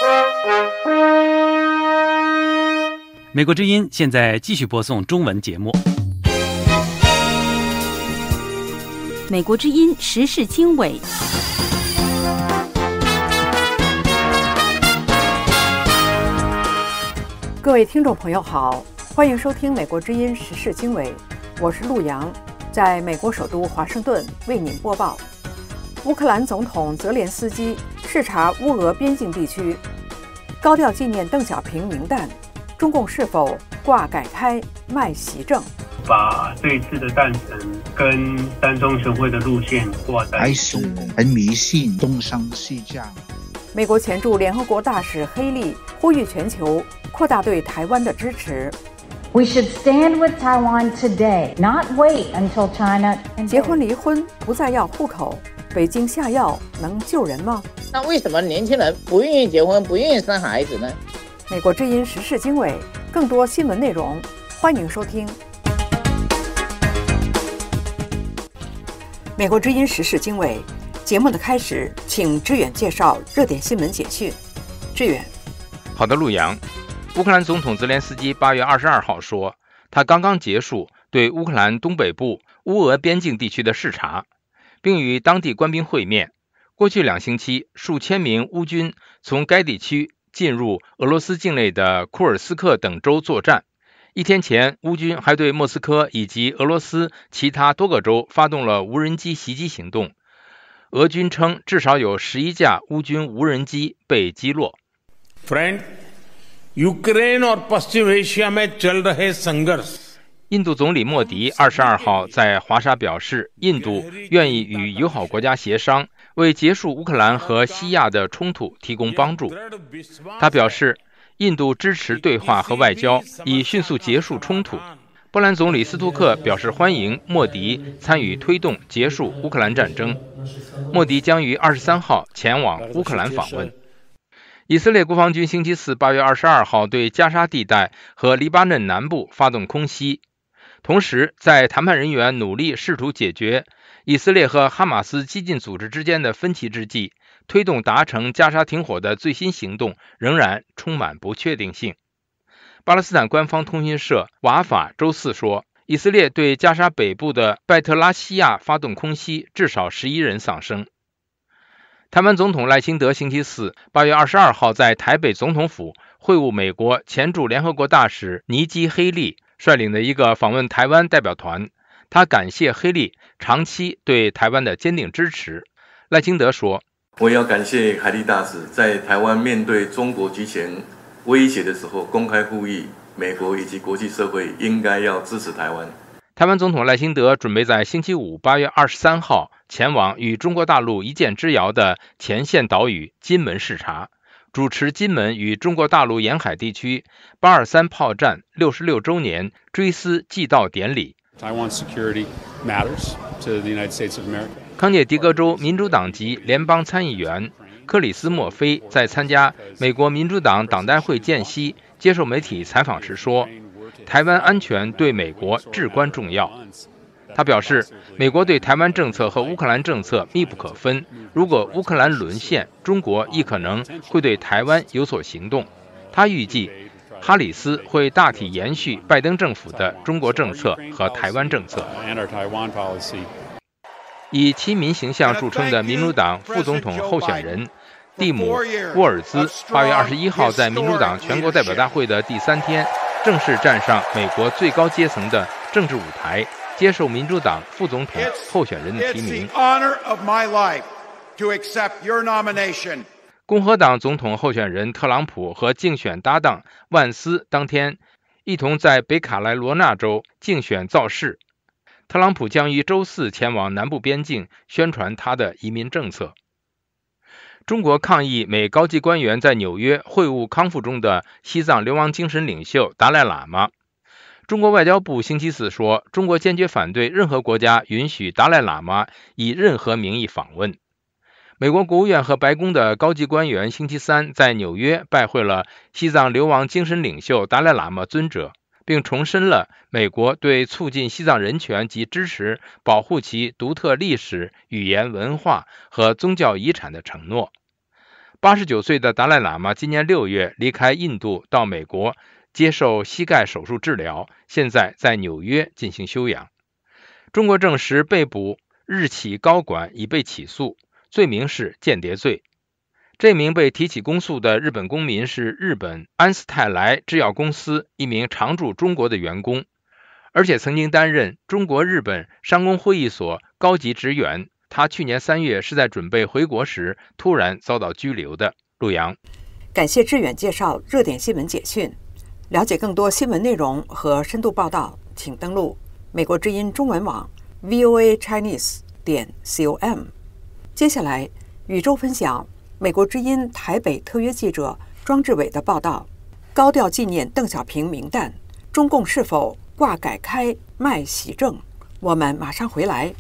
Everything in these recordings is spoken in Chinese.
美国之音现在继续播送中文节目。 美国之音时事经纬， 各位听众朋友好，欢迎收听美国之音时事经纬，我是陆洋，在美国首都华盛顿为您播报。乌克兰总统泽连斯基视察乌俄边境地区，高调纪念邓小平名弹，中共是否挂改开卖习政？ 把这一次的诞辰跟三中全会的路线挂在还是很迷信东升西降。 美国前驻联合国大使黑利呼吁全球扩大对台湾的支持。 We should stand with Taiwan today, not wait until China. 结婚离婚不再要户口，北京下药能救人吗？ 那为什么年轻人不愿意结婚，不愿意生孩子呢？ 美国之音时事经纬，更多新闻内容，欢迎收听。美国之音时事经纬节目的开始，请志远介绍热点新闻简讯。志远。 好的，陆洋。乌克兰总统泽连斯基8月22号说，他刚刚结束对乌克兰东北部乌俄边境地区的视察，并与当地官兵会面。过去2星期，数千名乌军从该地区进入俄罗斯境内的库尔斯克等州作战。1天前，乌军还对莫斯科以及俄罗斯其他多个州发动了无人机袭击行动。俄军称至少有11架乌军无人机被击落。印度总理莫迪22号在华沙表示，印度愿意与友好国家协商，为结束乌克兰和西亚的冲突提供帮助。他表示，印度支持对话和外交，以迅速结束冲突。波兰总理斯图克表示欢迎莫迪参与推动结束乌克兰战争。莫迪将于23号前往乌克兰访问。以色列国防军星期四8月22号对加沙地带和黎巴嫩南部发动空袭，同时在谈判人员努力试图解决以色列和哈马斯激进组织之间的分歧之际，推动达成加沙停火的最新行动仍然充满不确定性。巴勒斯坦官方通讯社瓦法周四说，以色列对加沙北部的拜特拉西亚发动空袭，至少11人丧生。台湾总统赖清德星期四8月22号在台北总统府会晤美国前驻联合国大使尼基·黑利率领的一个访问台湾代表团，他感谢黑利长期对台湾的坚定支持。赖清德说， 我也要感谢海利大使在台湾面对中国集权威胁的时候，公开呼吁美国以及国际社会应该要支持台湾。 台湾总统赖清德准备在星期五8月23号前往与中国大陆一箭之遥的前线岛屿金门视察，主持金门与中国大陆沿海地区823炮战66周年追思祭悼典礼。康涅狄格州民主党籍联邦参议员克里斯莫菲在参加美国民主党党代会间隙接受媒体采访时说，台湾安全对美国至关重要。他表示，美国对台湾政策和乌克兰政策密不可分，如果乌克兰沦陷，中国亦可能会对台湾有所行动。他预计哈里斯会大体延续拜登政府的中国政策和台湾政策。以亲民形象著称的民主党副总统候选人蒂姆·沃尔兹8月21号在民主党全国代表大会的第3天正式站上美国最高阶层的政治舞台，接受民主党副总统候选人的提名。共和党总统候选人特朗普和竞选搭档万斯当天一同在北卡罗来纳州竞选造势。特朗普将于周四前往南部边境宣传他的移民政策。中国抗议美高级官员在纽约会晤康复中的西藏流亡精神领袖达赖喇嘛。中国外交部星期四说，中国坚决反对任何国家允许达赖喇嘛以任何名义访问。美国国务院和白宫的高级官员星期三在纽约拜会了西藏流亡精神领袖达赖喇嘛尊者，并重申了美国对促进西藏人权及支持保护其独特历史、语言、文化和宗教遗产的承诺。 89岁的达赖喇嘛今年6月离开印度到美国接受膝盖手术治疗，现在在纽约进行休养。中国证实被捕日企高管已被起诉，罪名是间谍罪。这名被提起公诉的日本公民是日本安斯泰莱制药公司一名常驻中国的员工，而且曾经担任中国日本商工会议所高级职员。他去年3月是在准备回国时突然遭到拘留的。陆阳， 感谢志远介绍热点新闻简讯。了解更多新闻内容和深度报道，请登录美国之音中文网 voachinese.com。接下来，宇宙分享美国之音台北特约记者庄志伟的报道：高调纪念邓小平名诞，中共是否挂改开卖习政？我们马上回来。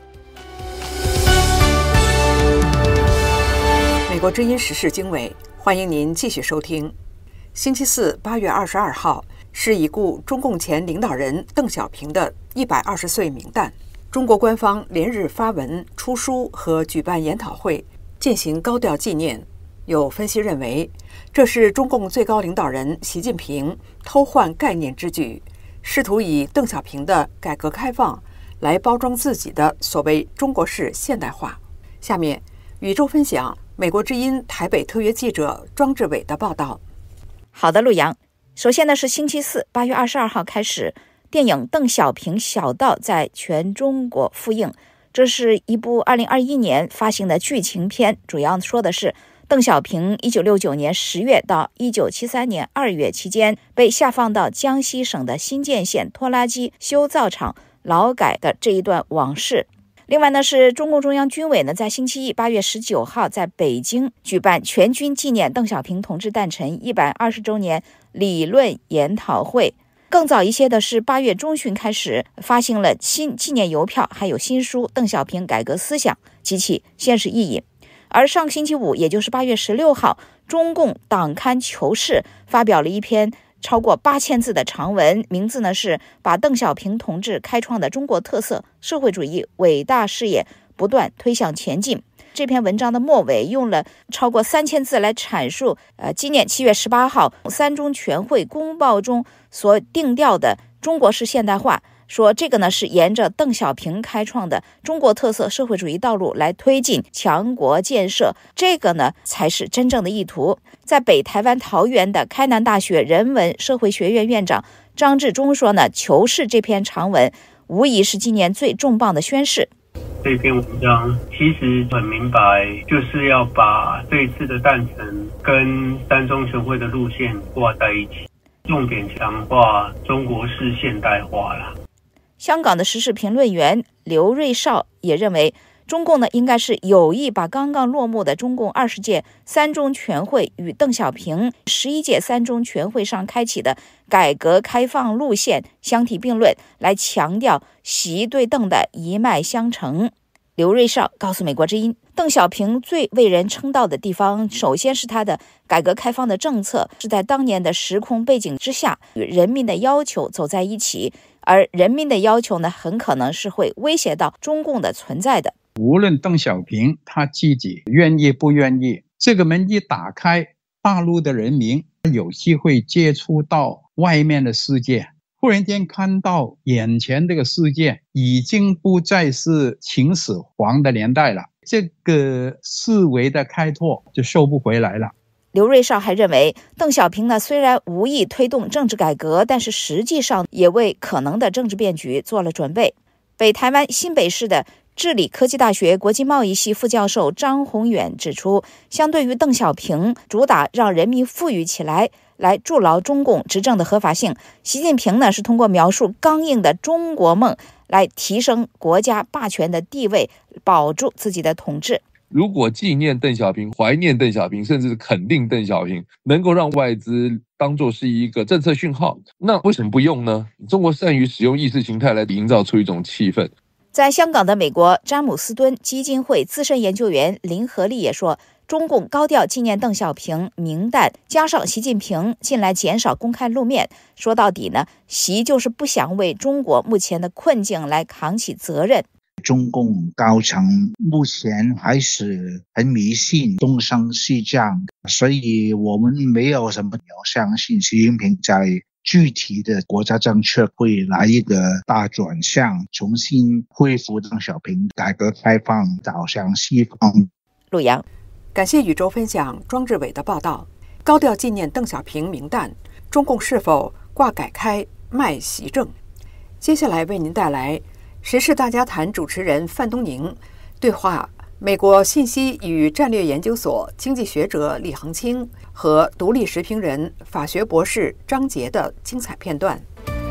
美国之音时事经纬，欢迎您继续收听。星期四8月22号是已故中共前领导人邓小平的120岁名诞。中国官方连日发文、出书和举办研讨会，进行高调纪念。有分析认为，这是中共最高领导人习近平偷换概念之举，试图以邓小平的改革开放来包装自己的所谓中国式现代化。下面，宇宙分享美国之音台北特约记者庄志伟的报道。 好的，陆阳。首先呢，是星期四8月22号开始，电影《邓小平小道》在全中国复映。这是一部2021年发行的剧情片，主要说的是邓小平1969年10月到1973年2月期间被下放到江西省的新建县拖拉机修造厂劳改的这一段往事。另外呢，是中共中央军委呢在星期一8月19号在北京举办全军纪念邓小平同志诞辰120周年理论研讨会。更早一些的是8月中旬开始发行了新纪念邮票，还有新书《邓小平改革思想及其现实意义》。而上星期五，也就是8月16号，中共党刊《求是》发表了一篇超过8000字的长文，名字呢是把邓小平同志开创的中国特色社会主义伟大事业不断推向前进。这篇文章的末尾用了超过3000字来阐述纪念7月18号三中全会公报中所定调的中国式现代化，说这个呢是沿着邓小平开创的中国特色社会主义道路来推进强国建设，这个呢才是真正的意图。在北台湾桃园的开南大学人文社会学院院长张志忠说呢，求是这篇长文无疑是今年最重磅的宣示。 这篇文章其实很明白，就是要把这一次的诞辰跟三中全会的路线挂在一起，重点强化中国式现代化了。 香港的时事评论员刘瑞绍也认为，中共呢应该是有意把刚刚落幕的中共20届三中全会与邓小平11届三中全会上开启的改革开放路线相提并论，来强调习对邓的一脉相承。刘瑞绍告诉美国之音，邓小平最为人称道的地方，首先是他的改革开放的政策是在当年的时空背景之下与人民的要求走在一起，而人民的要求呢，很可能是会威胁到中共的存在的。 无论邓小平他自己愿意不愿意，这个门一打开，大陆的人民有机会接触到外面的世界，忽然间看到眼前这个世界已经不再是秦始皇的年代了，这个思维的开拓就收不回来了。 刘瑞绍还认为，邓小平呢虽然无意推动政治改革，但是实际上也为可能的政治变局做了准备。北台湾新北市的治理科技大学国际贸易系副教授张宏远指出，相对于邓小平主打让人民富裕起来，来筑牢中共执政的合法性，习近平呢是通过描述刚硬的中国梦来提升国家霸权的地位，保住自己的统治。 如果纪念邓小平、怀念邓小平，甚至肯定邓小平，能够让外资当作是一个政策讯号，那为什么不用呢？中国善于使用意识形态来营造出一种气氛。 在香港的美国詹姆斯敦基金会资深研究员林和利也说，中共高调纪念邓小平名诞，加上习近平近来减少公开露面，说到底呢，习就是不想为中国目前的困境来扛起责任。 中共高层目前还是很迷信东升西降，所以我们没有什么理由相信习近平在具体的国家政策会来一个大转向，重新恢复邓小平改革开放走向西方。 陆阳， 感谢宇宙分享庄志伟的报道。高调纪念邓小平名诞，中共是否挂改开卖习政？接下来为您带来时事大家谈主持人范东宁对话美国信息与战略研究所经济学者李恒清和独立时评人法学博士张杰的精彩片段。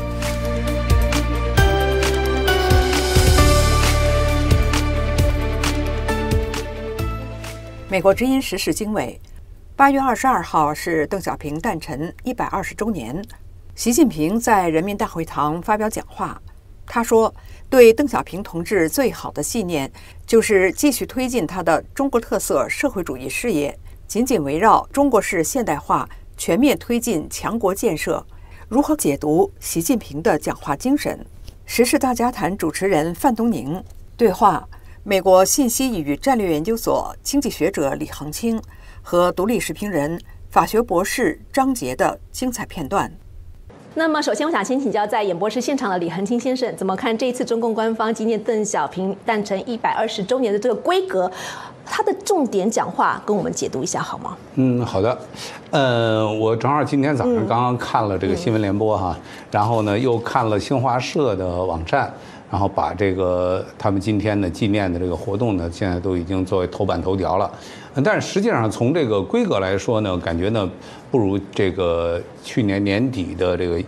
美国之音时事经纬，8月22号是邓小平诞辰120周年。习近平在人民大会堂发表讲话，他说，对邓小平同志最好的纪念就是继续推进他的中国特色社会主义事业，紧紧围绕中国式现代化全面推进强国建设。如何解读习近平的讲话精神？时事大家谈主持人范东宁对话美国信息与战略研究所经济学者李恒清和独立时评人法学博士张杰的精彩片段。 那么，首先我想先请教在演播室现场的李恒清先生，怎么看这一次中共官方纪念邓小平诞辰120周年的这个规格？他的重点讲话跟我们解读一下好吗？ 好的。我正好今天早上刚刚看了这个新闻联播哈，然后呢又看了新华社的网站，然后把这个他们今天的纪念的这个活动呢，现在都已经作为头版头条了。但是实际上从这个规格来说呢，感觉呢不如这个去年年底的这个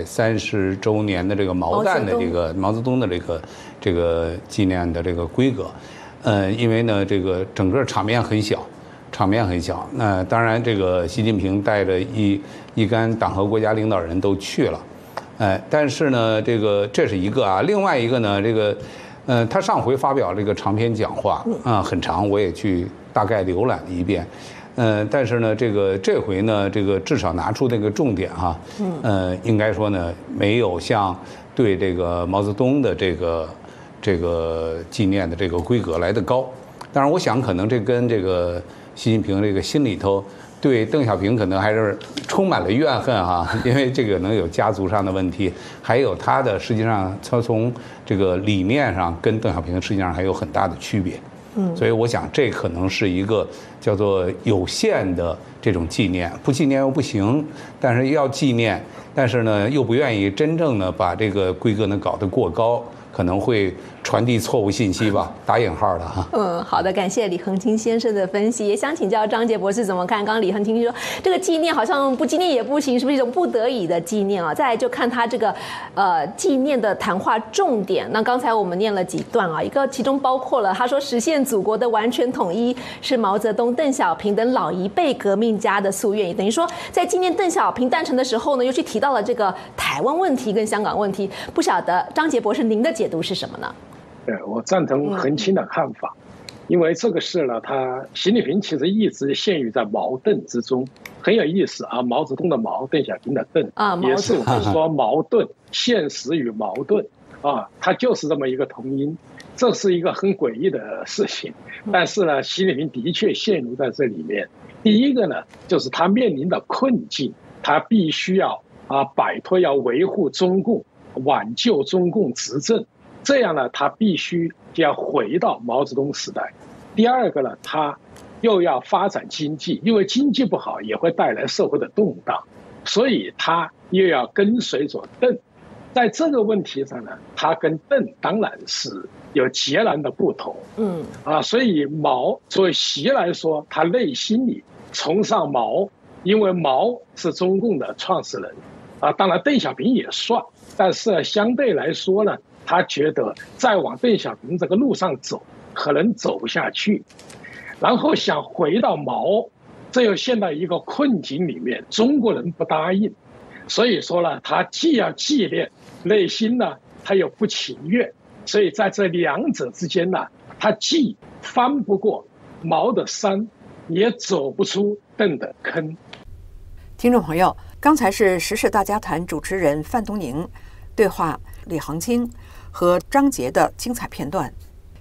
130周年的这个毛泽东的这个纪念的这个规格。因为呢这个整个场面很小。那当然这个习近平带着一干党和国家领导人都去了。但是呢这是一个啊，另外一个呢他上回发表这个长篇讲话很长，我也去大概浏览了一遍。但是呢这回呢至少拿出这个重点哈，应该说呢没有像对这个毛泽东的这个纪念的这个规格来得高。当然我想可能这跟这个习近平这个心里头对邓小平可能还是充满了怨恨哈，因为这个能有家族上的问题，还有他的实际上他从这个理念上跟邓小平实际上还有很大的区别。所以我想这可能是一个叫做有限的这种纪念，不纪念又不行，但是要纪念，但是呢又不愿意真正的把这个规格呢搞得过高，可能会传递错误信息吧，打引号的哈。 好的，感谢李恒清先生的分析，也想请教张杰博士怎么看？刚刚李恒清说这个纪念好像不纪念也不行，是不是一种不得已的纪念啊？再来就看他这个纪念的谈话重点。那刚才我们念了几段啊，一个其中包括了他说实现祖国的完全统一是毛泽东、邓小平等老一辈革命家的夙愿，也等于说在纪念邓小平诞辰的时候呢，又去提到了这个台湾问题跟香港问题。不晓得张杰博士您的解读是什么呢？ 对，我赞同恒清的看法，因为这个事呢，习近平其实一直陷于在矛盾之中，很有意思啊。毛泽东的毛，邓小平的邓也是我们说矛盾，现实与矛盾啊，它就是这么一个同音，这是一个很诡异的事情。但是呢，习近平的确陷入在这里面。第一个呢，就是他面临的困境，他必须要摆脱，要维护中共，挽救中共执政。这样呢，他必须就要回到毛泽东时代。第二个呢，他又要发展经济，因为经济不好也会带来社会的动荡，所以他又要跟随着邓。在这个问题上呢，他跟邓当然是有截然的不同。所以作为习来说，他内心里崇尚毛，因为毛是中共的创始人当然邓小平也算，但是相对来说呢，他觉得再往邓小平这个路上走，可能走不下去，然后想回到毛，这又陷到一个困境里面，中国人不答应，所以说呢，他既要纪念，内心呢他又不情愿，所以在这两者之间呢，他既翻不过毛的山，也走不出邓的坑。 听众朋友，刚才是时事大家谈主持人范东宁对话李恒清和张杰的精彩片段。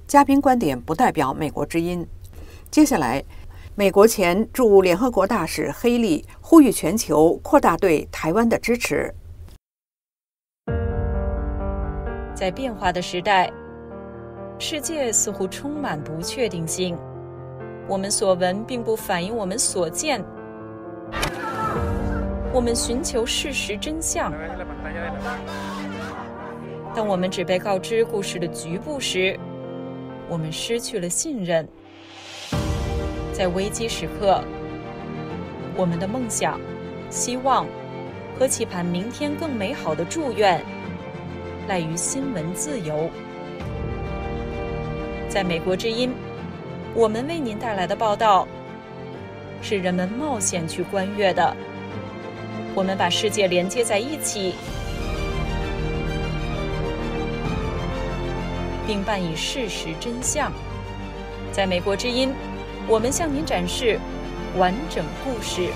嘉宾观点不代表美国之音。接下来，美国前驻联合国大使黑利呼吁全球扩大对台湾的支持。 在变化的时代，世界似乎充满不确定性。我们所闻并不反映我们所见。我们寻求事实真相。当我们只被告知故事的局部时，我们失去了信任。在危机时刻，我们的梦想、希望和期盼明天更美好的祝愿赖于新闻自由。在美国之音，我们为您带来的报道是人们冒险去观阅的。我们把世界连接在一起，并伴以事实真相。在美国之音，我们向您展示完整故事。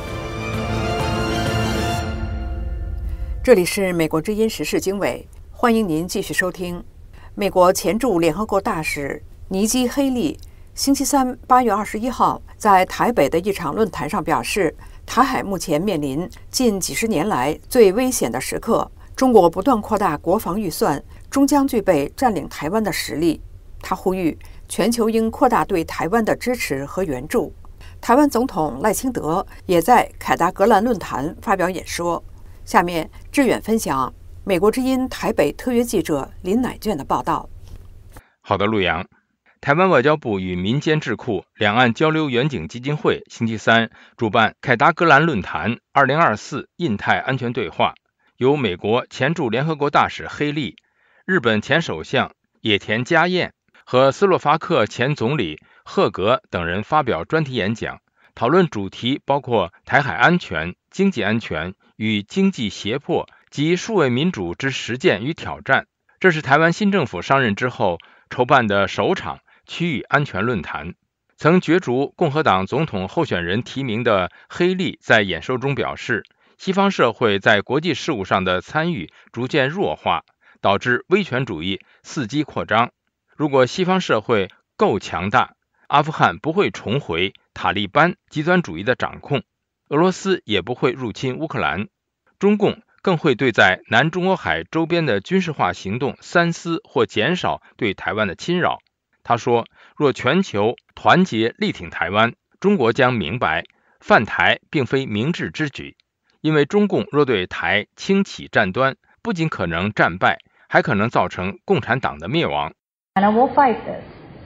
这里是美国之音时事经纬，欢迎您继续收听。美国前驻联合国大使尼基·黑利星期三8月21号在台北的一场论坛上表示，台海目前面临近几十年来最危险的时刻，中国不断扩大国防预算，终将具备占领台湾的实力。他呼吁全球应扩大对台湾的支持和援助。台湾总统赖清德也在凯达格兰论坛发表演说。下面志远分享美国之音台北特约记者林乃卷的报道。 好的，陆阳。台湾外交部与民间智库两岸交流远景基金会星期三主办凯达格兰论坛2024印太安全对话，由美国前驻联合国大使黑利、日本前首相野田佳彦和斯洛伐克前总理赫格等人发表专题演讲，讨论主题包括台海安全、经济安全与经济胁迫及数位民主之实践与挑战。这是台湾新政府上任之后筹办的首场区域安全论坛。曾角逐共和党总统候选人提名的黑利在演说中表示，西方社会在国际事务上的参与逐渐弱化，导致威权主义伺机扩张。如果西方社会够强大，阿富汗不会重回塔利班极端主义的掌控，俄罗斯也不会入侵乌克兰，中共更会对在南中国海周边的军事化行动三思或减少对台湾的侵扰。他说，若全球团结力挺台湾，中国将明白犯台并非明智之举，因为中共若对台轻启战端，不仅可能战败，还可能造成共产党的灭亡。 China will fight this.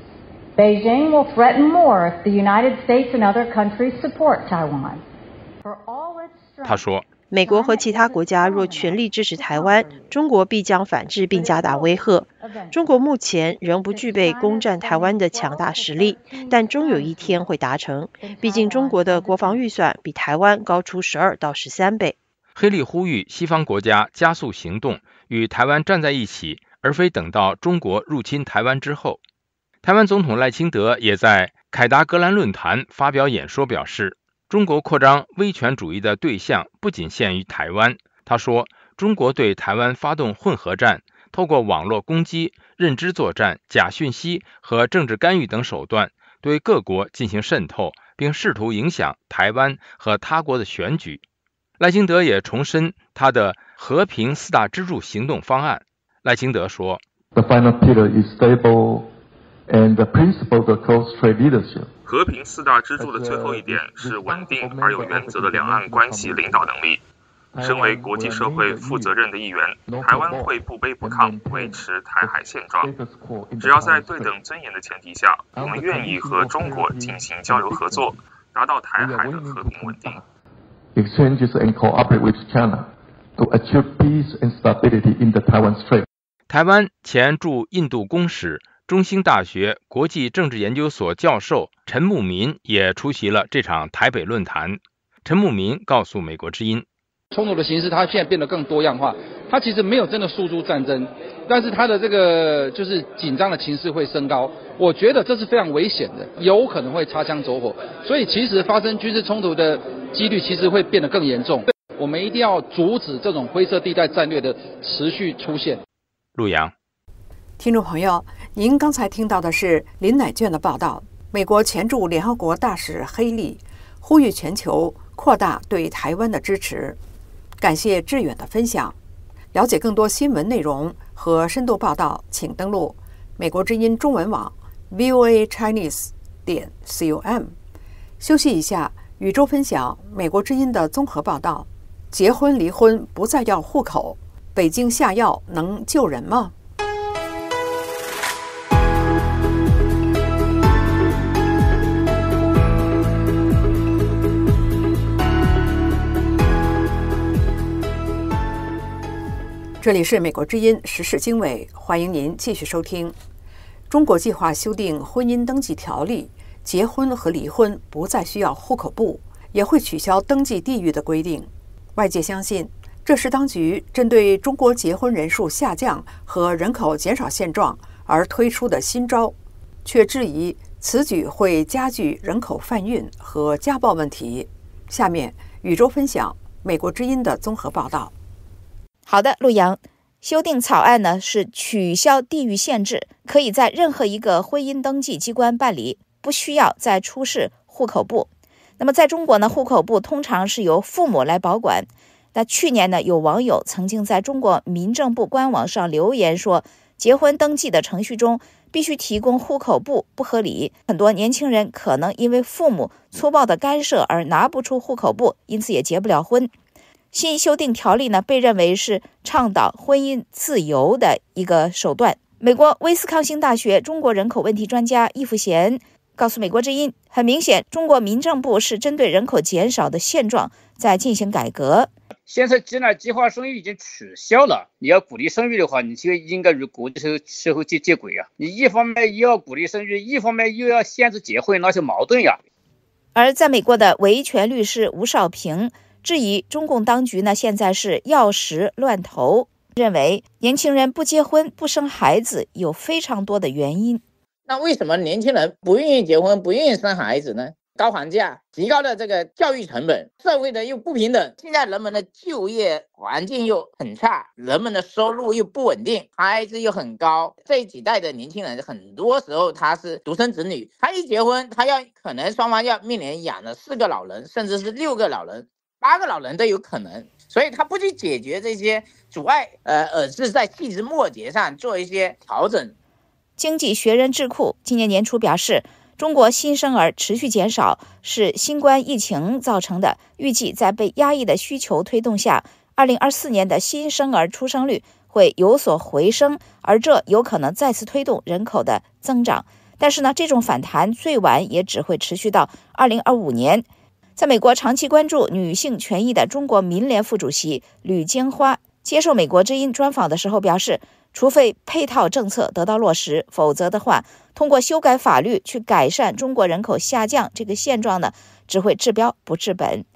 Beijing will threaten more if the United States and other countries support Taiwan. 他说， 美国和其他国家若全力支持台湾，中国必将反制并加大威吓。中国目前仍不具备攻占台湾的强大实力，但终有一天会达成。毕竟中国的国防预算比台湾高出12到13倍。 黑利呼吁西方国家加速行动，与台湾站在一起，而非等到中国入侵台湾之后。台湾总统赖清德也在凯达格兰论坛发表演说，表示中国扩张威权主义的对象不仅限于台湾。他说，中国对台湾发动混合战，透过网络攻击、认知作战、假讯息和政治干预等手段，对各国进行渗透，并试图影响台湾和他国的选举。赖清德也重申他的和平4大支柱行动方案。赖清德说， The final pillar is stable and the principle of close trade leadership. 和平4大支柱的最后一点是稳定而有原则的两岸关系领导能力。身为国际社会负责任的一员，台湾会不卑不亢维持台海现状。只要在对等尊严的前提下，我们愿意和中国进行交流合作，达到台海的和平稳定。 Exchanges and cooperate with China to achieve peace and stability in the Taiwan Strait. 台湾前驻印度公使、中兴大学国际政治研究所教授陈牧民也出席了这场台北论坛。陈牧民告诉美国之音， 冲突的形式它现在变得更多样化，它其实没有真的诉诸战争，但是它的这个就是紧张的情势会升高，我觉得这是非常危险的，有可能会擦枪走火，所以其实发生军事冲突的几率其实会变得更严重。我们一定要阻止这种灰色地带战略的持续出现。 陆阳， 听众朋友，您刚才听到的是林乃卷的报道。美国前驻联合国大使黑利呼吁全球扩大对台湾的支持。感谢志远的分享。了解更多新闻内容和深度报道，请登录美国之音中文网 voachinese.com。休息一下，宇宙分享美国之音的综合报道：结婚离婚不再要户口，北京下药能救人吗？这里是美国之音时事经纬，欢迎您继续收听。中国计划修订婚姻登记条例，结婚和离婚不再需要户口簿，也会取消登记地域的规定。外界相信，这是当局针对中国结婚人数下降和人口减少现状而推出的新招，却质疑此举会加剧人口贩运和家暴问题。下面，宇宙分享美国之音的综合报道。 好的，陆阳，修订草案呢是取消地域限制，可以在任何一个婚姻登记机关办理，不需要再出示户口簿。那么在中国呢，户口簿通常是由父母来保管。那去年呢，有网友曾经在中国民政部官网上留言说，结婚登记的程序中必须提供户口簿不合理，很多年轻人可能因为父母粗暴的干涉而拿不出户口簿，因此也结不了婚。新修订条例呢，被认为是倡导婚姻自由的一个手段。美国威斯康星大学中国人口问题专家易富贤告诉美国之音，很明显，中国民政部是针对人口减少的现状在进行改革。 现在既然计划生育已经取消了，你要鼓励生育的话，你就应该与国际社会接轨啊！你一方面又要鼓励生育，一方面又要限制结婚，那就矛盾呀。 而在美国的维权律师吴少平质疑中共当局呢，现在是药石乱投，认为年轻人不结婚不生孩子有非常多的原因。 那为什么年轻人不愿意结婚不愿意生孩子呢？高房价，提高的这个教育成本，社会的又不平等，现在人们的就业环境又很差，人们的收入又不稳定，孩子又很高。这几代的年轻人很多时候他是独生子女，他一结婚，他可能双方要面临养了4个老人，甚至是6个老人、8个老人都有可能，所以他不去解决这些阻碍，而是在细枝末节上做一些调整。 经济学人智库今年年初表示，中国新生儿持续减少是新冠疫情造成的，预计在被压抑的需求推动下，2024年的新生儿出生率会有所回升，而这有可能再次推动人口的增长。但是呢，这种反弹最晚也只会持续到2025年。在美国长期关注女性权益的中国民联副主席吕金花接受美国之音专访的时候表示，除非配套政策得到落实，否则的话，通过修改法律去改善中国人口下降这个现状呢，只会治标不治本。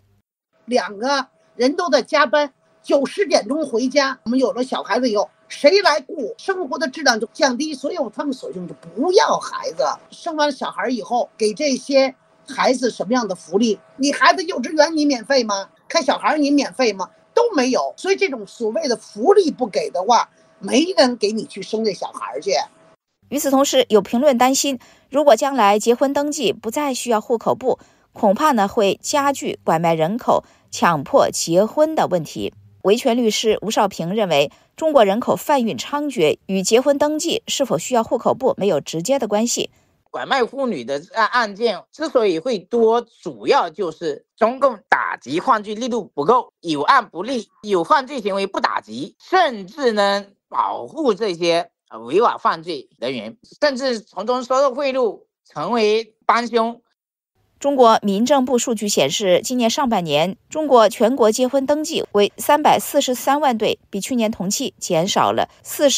2个人都在加班，9、10点钟回家，我们有了小孩子以后，谁来顾？生活的质量就降低，所以他们索性就不要孩子。生完小孩以后，给这些孩子什么样的福利？你孩子幼稚园你免费吗？看小孩你免费吗？都没有。所以这种所谓的福利不给的话，没人给你去生这小孩去。 与此同时，有评论担心，如果将来结婚登记不再需要户口簿，恐怕呢会加剧拐卖人口、强迫结婚的问题。维权律师吴少平认为，中国人口贩运猖獗与结婚登记是否需要户口簿没有直接的关系。 拐卖妇女的案件之所以会多，主要就是中共打击犯罪力度不够，有案不立，有犯罪行为不打击，甚至呢保护这些违法犯罪人员，甚至从中收受贿赂，成为帮凶。 中国民政部数据显示，今年上半年，中国全国结婚登记为343万对，比去年同期减少了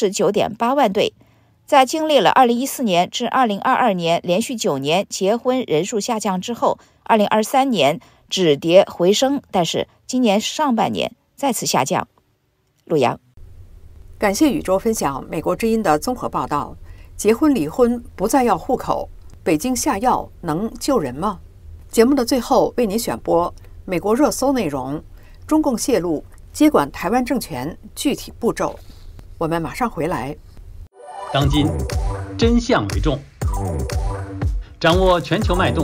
49.8万对。在经历了2014年至2022年连续9年结婚人数下降之后，2023年止跌回升，但是今年上半年再次下降。陆阳， 感谢宇宙分享美国之音的综合报道。结婚离婚不再要户口，北京下药能救人吗？节目的最后为您选播美国热搜内容：中共泄露接管台湾政权具体步骤。我们马上回来。 当今真相为重，掌握全球脉动，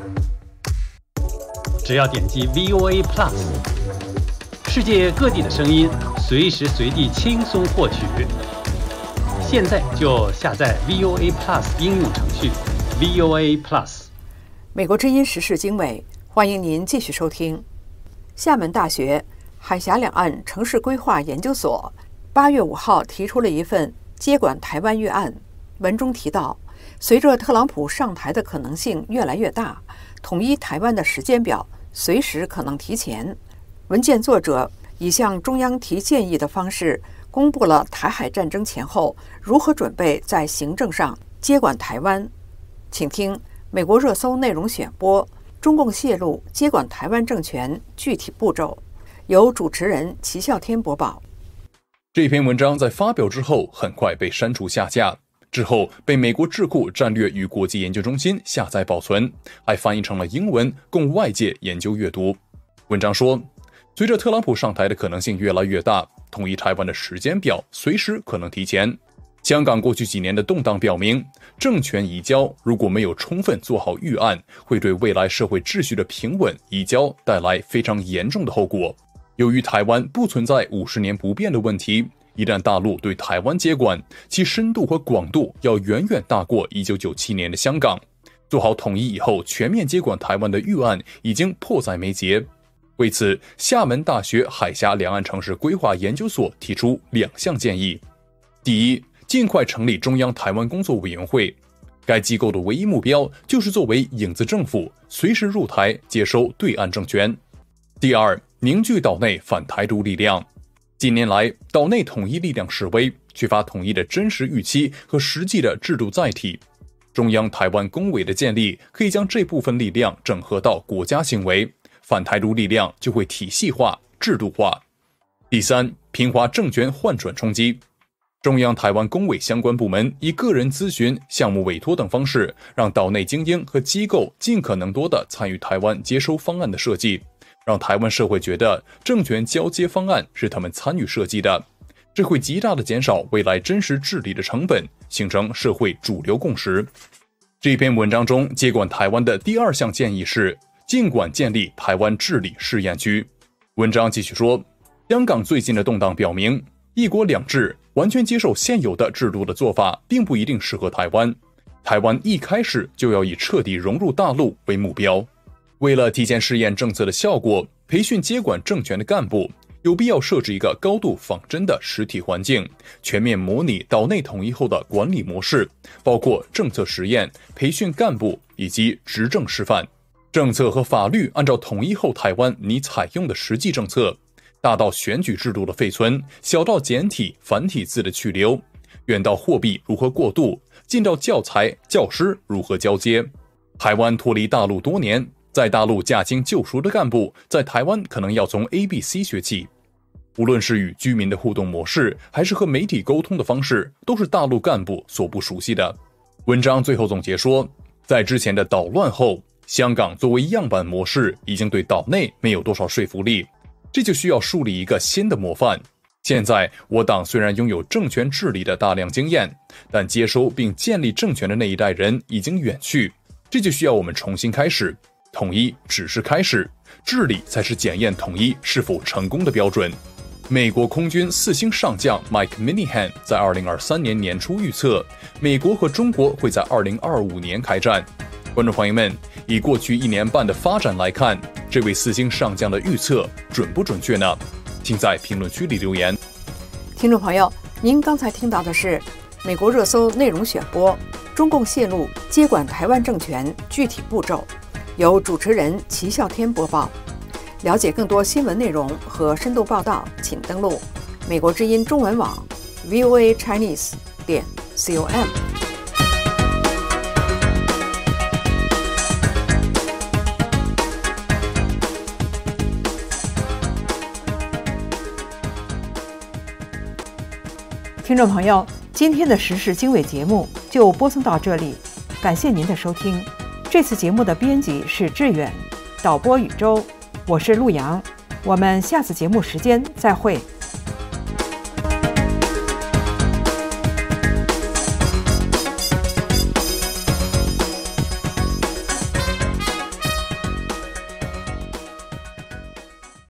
只要点击 VOA Plus， 世界各地的声音随时随地轻松获取。现在就下载 VOA Plus 应用程序 VOA Plus。 美国之音时事经纬，欢迎您继续收听。厦门大学海峡两岸城市规划研究所8月5号提出了一份接管台湾预案，文中提到，随着特朗普上台的可能性越来越大，统一台湾的时间表随时可能提前。文件作者以向中央提建议的方式，公布了台海战争前后如何准备在行政上接管台湾。请听美国热搜内容选播：中共泄露接管台湾政权具体步骤，由主持人齐笑天播报。 这篇文章在发表之后很快被删除下架，之后被美国智库战略与国际研究中心下载保存，还翻译成了英文供外界研究阅读。文章说，随着特朗普上台的可能性越来越大，统一台湾的时间表随时可能提前。香港过去几年的动荡表明，政权移交如果没有充分做好预案，会对未来社会秩序的平稳移交带来非常严重的后果。由于台湾不存在50年不变的问题，一旦大陆对台湾接管，其深度和广度要远远大过1997年的香港。做好统一以后全面接管台湾的预案已经迫在眉睫。为此，厦门大学海峡两岸城市规划研究所提出2项建议。第一，尽快成立中央台湾工作委员会，该机构的唯一目标就是作为影子政府，随时入台接收对岸政权。第二，凝聚岛内反台独力量。近年来，岛内统一力量式微，缺乏统一的真实预期和实际的制度载体。中央台湾工委的建立，可以将这部分力量整合到国家行为，反台独力量就会体系化、制度化。第三，平滑政权换转冲击。中央台湾工委相关部门以个人咨询、项目委托等方式，让岛内精英和机构尽可能多地参与台湾接收方案的设计，让台湾社会觉得政权交接方案是他们参与设计的，这会极大地减少未来真实治理的成本，形成社会主流共识。这篇文章中接管台湾的第2项建议是尽管建立台湾治理试验区。文章继续说，香港最近的动荡表明，一国两制完全接受现有的制度的做法并不一定适合台湾。台湾一开始就要以彻底融入大陆为目标。为了提前试验政策的效果，培训接管政权的干部，有必要设置一个高度仿真的实体环境，全面模拟岛内统一后的管理模式，包括政策实验、培训干部以及执政示范。政策和法律按照统一后台湾拟采用的实际政策，大到选举制度的废村，小到简体、繁体字的去留，远到货币如何过渡，近到教材、教师如何交接。台湾脱离大陆多年，在大陆驾轻就熟的干部，在台湾可能要从 ABC 学起。无论是与居民的互动模式，还是和媒体沟通的方式，都是大陆干部所不熟悉的。文章最后总结说，在之前的岛乱后，香港作为样板模式已经对岛内没有多少说服力，这就需要树立一个新的模范。现在我党虽然拥有政权治理的大量经验，但接收并建立政权的那一代人已经远去，这就需要我们重新开始。统一只是开始，治理才是检验统一是否成功的标准。美国空军4星上将 Mike Minihan 在2023年年初预测，美国和中国会在2025年开战。观众朋友们，以过去1年半的发展来看，这位4星上将的预测准不准确呢？请在评论区里留言。 听众朋友，您刚才听到的是美国热搜内容选播：中共泄露接管台湾政权具体步骤，由主持人齐笑天播报。了解更多新闻内容和深度报道，请登录美国之音中文网 voachinese.com。听众朋友，今天的时事经纬节目就播送到这里，感谢您的收听。这次节目的编辑是志远，导播宇宙，我是陆阳，我们下次节目时间再会。